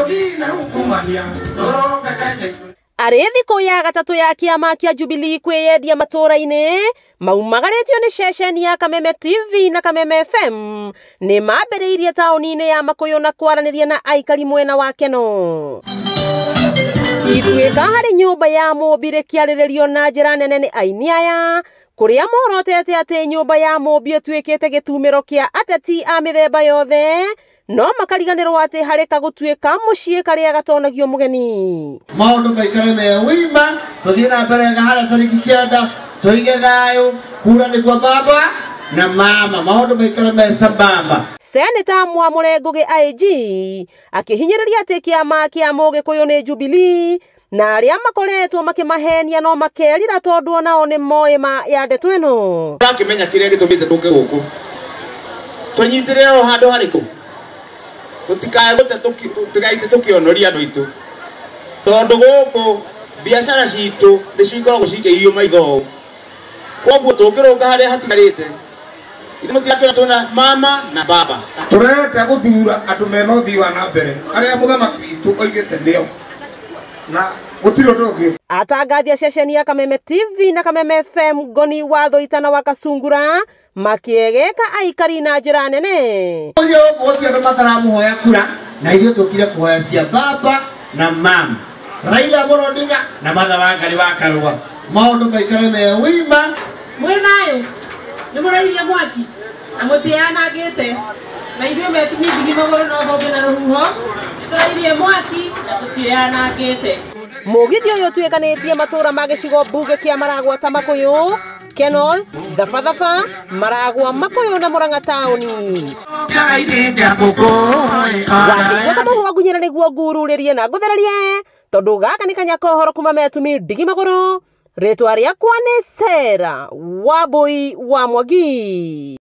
Arĩ thikũ ya gatatũ ya kĩama kĩa Jubilee kwĩyendia matũra-inĩ, maumagaritio nĩ ceceni ya Kameme TV na Kameme FM nĩ mambĩrĩirie taũni-inĩ ya Makuyu na kwaranĩria na aikari mwena wa Keno. Ituĩka harĩ nyũmba ya Mũmbi rĩkĩarĩrĩrio na njĩra nene nĩ aini aya, kũrĩa morotete atĩ nyũmba ya Mũmbi ĩtuĩkĩte gĩtumĩro kĩa ateti a mĩthemba yothe, no makariganĩrwo atĩ harĩ gũtuĩka mũciĩ karĩa gatonagio mũgeni. Maũndũ maikare me wima, tũthiĩ na mbere harĩa tarĩki 9 tũige thayũ, kura nĩ kwa baba na mama, maũndũ maikare me sambamba. Seneta Mwamũre Ngũgĩ IG akĩhinyĩrĩria atĩ kĩama kĩa Mũgĩkũyũ nĩ Jubilee na arĩa makoretwo makĩmahenia no makerira tondũ onao nĩ moĩ ma ya ndeto ĩno. Ndakĩmenya kĩrĩa gĩtũmĩte tũke gũkũ. Tũnyitĩrĩre o handũ harĩkũ. Tũtikae gũte tũgaite tũkĩonoria andũ aitũ. Tondũ gũkũ biacara citũ nĩcio ikoragwo cikĩiywo maitho. Koguo tũngĩrũnga harĩa hatigarĩte. Ithuĩ mũtirakĩona tũna mama na baba. Tũrenda gũthura andũ mena ũthii wa na mbere. Arĩa mũthamaki witũ oigĩte nĩo. Na gũtirĩ ũndũ ũngĩ. Atangathia ceceni ya Kameme TV na Kameme FM Ngoni wa Thũitana wa Kasungura makĩegeka aikari na njĩra nene. Ũyũ ũgũthiĩ andũ mataramuhoya kura na ithuĩ tũkire kuhoya cia baba na mama. Raila Amolo Odinga na Martha Wangari wa Karũa. Maũndũ maikare me wima. Mwĩ thayũ nĩ mũrairie mwaki na mũtianangĩte na ithuĩ metumia Ndigi Magũrũ na Thũmbĩ na Rũhuho tũrairie mwaki na tũtianangĩte. Mũgithi ũyũ ũtuĩkanĩtie matũra ma gĩcigo mbunge kĩa Maragwa ta Makuyu, Kenol, Thabatha, Maragwa, Makuyu na Murang'a taũni. Wakĩigua Kamau Wangunyĩra nĩguo ngururĩrie na ngũthererie tondũ gaka nĩ kanya kohoro kuma metumi Ndigi Magũrũ. Rĩtwa rĩakwa nĩ Sarah Wambui wa Mwangi.